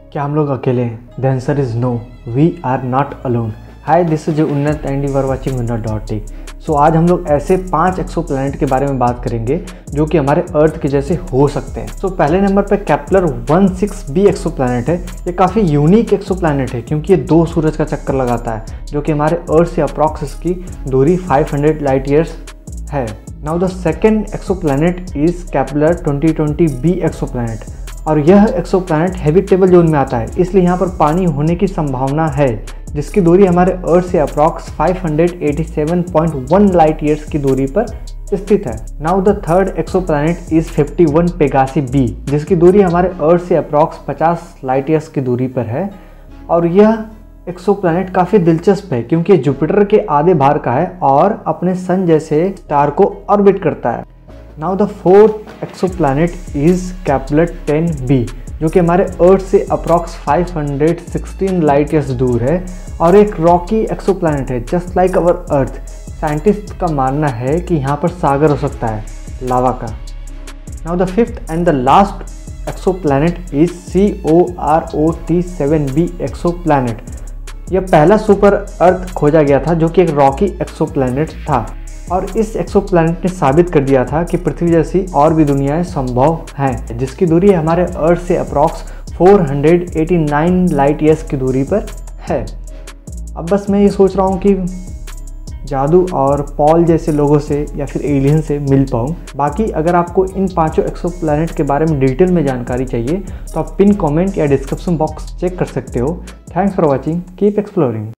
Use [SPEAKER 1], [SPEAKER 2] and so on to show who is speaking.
[SPEAKER 1] क्या हम लोग अकेले हैं? The answer is no, we are not alone. Hi, this is Unnat and you are watching Unnat tech. So आज हम लोग ऐसे 5 एक्सो प्लैनेट के बारे में बात करेंगे जो कि हमारे अर्थ के जैसे हो सकते हैं। सो पहले नंबर पे केपलर 16b एक्सो प्लैनेट है। ये काफ़ी यूनिक एक्सो प्लैनेट है क्योंकि ये 2 सूरज का चक्कर लगाता है जो कि हमारे अर्थ से अप्रॉक्स इसकी दूरी 500 लाइट ईयर्स है। Now the second exoplanet is Kepler 2020b exoplanet, और यह एक्सो प्लैनेट हैबिटेबल जोन में आता है, इसलिए यहाँ पर पानी होने की संभावना है, जिसकी दूरी हमारे अर्थ से अप्रॉक्स 587.1 लाइट ईयर्स की दूरी पर स्थित है। Now the third exoplanet is 51 Pegasi b, जिसकी दूरी हमारे अर्थ से अप्रॉक्स 50 लाइट ईयर्स की दूरी पर है। और यह एक्सो प्लैनेट काफ़ी दिलचस्प है क्योंकि जुपिटर के आधे भार का है और अपने सन जैसे स्टार को ऑर्बिट करता है। Now the fourth exoplanet is Kepler 10b, जो कि हमारे अर्थ से अप्रॉक्स 516 लाइट ईयर्स दूर है और एक रॉकी एक्सो प्लैनेट है just like our earth. Scientist का मानना है कि यहाँ पर सागर हो सकता है लावा का। Now the fifth and the last exoplanet is COROT 7b exoplanet. यह पहला सुपर अर्थ खोजा गया था जो कि एक रॉकी एक्सो प्लैनेट था, और इस एक्सो प्लैनेट ने साबित कर दिया था कि पृथ्वी जैसी और भी दुनियाएं संभव हैं, जिसकी दूरी हमारे अर्थ से अप्रॉक्स 489 लाइट ईयर्स की दूरी पर है। अब बस मैं ये सोच रहा हूँ कि जादू और पॉल जैसे लोगों से या फिर एलियन से मिल पाऊँ। बाकी अगर आपको इन 5 एक्सो प्लैनेट के बारे में डिटेल में जानकारी चाहिए तो आप पिन कमेंट या डिस्क्रिप्शन बॉक्स चेक कर सकते हो। Thanks for watching, keep exploring.